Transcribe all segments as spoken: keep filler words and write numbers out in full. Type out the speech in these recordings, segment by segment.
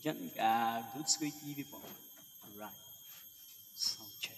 Dyan, uh, Goods Koy T V po. Alright. Sound check.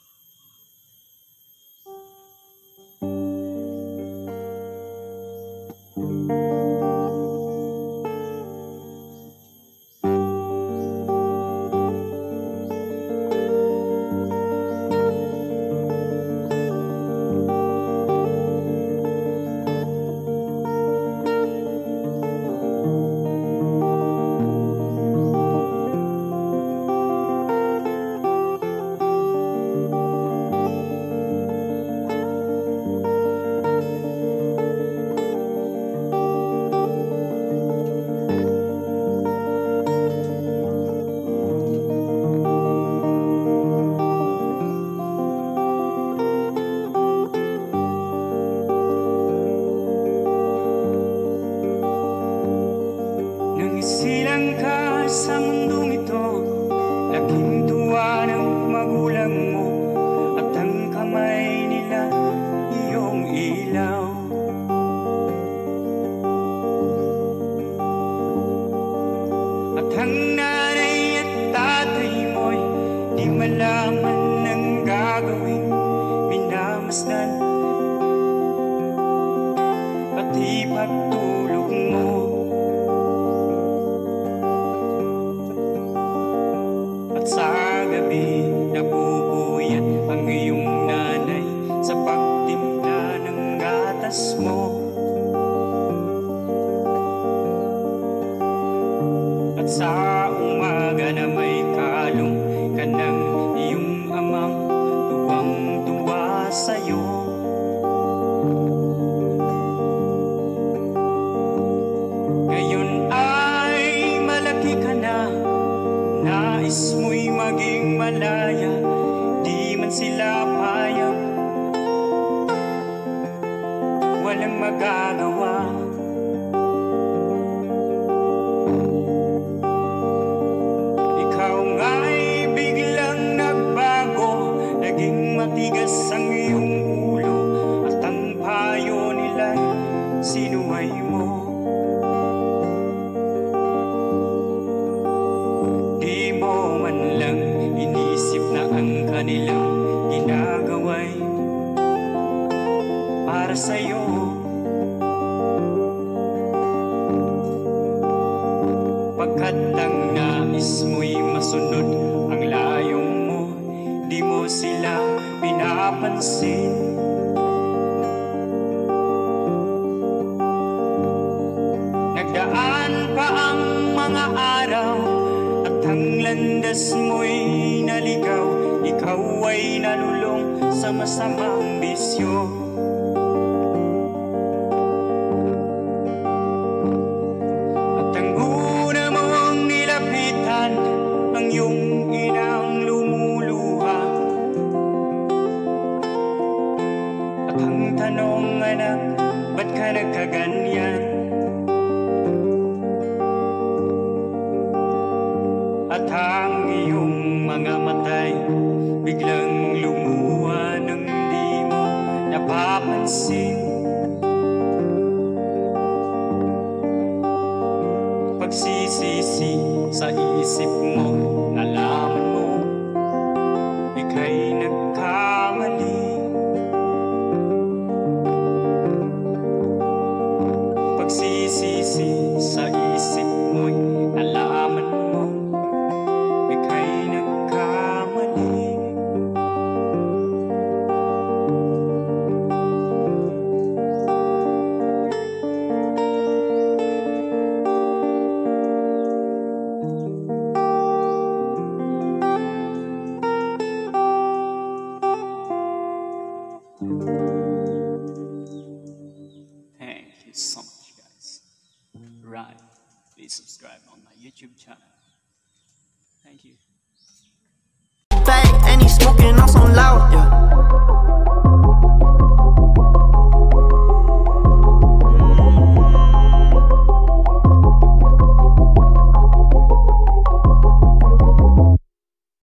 Silang ka sa mundong ito, laking tuwa ng magulang mo, at ang kamay nila iyong ilaw. At ang nanay at tatay mo'y di malaman ng gagawin, minamasdan pati pagtulog mo. Sa gabi, napupuyat ang iyong nanay sa pagtimpla ng gatas mo. At sa umaga na may kalong ka ng iyong amang tuwang-tuwa sa'yo. Ngayon ay malaki ka na, nais mo'y maging malaya, di man sila payag, walang magagawa. Ikaw nga'y biglang nagbago, naging matigas ang iyong ulo, at ang payo nila'y sinuway mo. Inisip na ang kanilang ginagawa'y para sa'yo. Pagkat ang nais mo'y masunod ang layong mo, di mo sila pinapansin. Nagdaan pa ang mga araw, ang landas mo'y naligaw, ikaw ay nalulong sa masamang bisyo. At ang una mong nilapitan, ang iyong inang lumuluha. At ang tanong, anak, ba't ka nagkaganyan? At ang iyong mga matay biglang lumuha nang di mo napapansin. Pagsisisi sa isip mo, nalaman mo ika'y nagkamali. Pagsisisi sa isip mo'y nalaman mo Thank you so much, guys. Right, please subscribe on my YouTube channel. Thank you. Bang, and he smoking on some loud, yeah.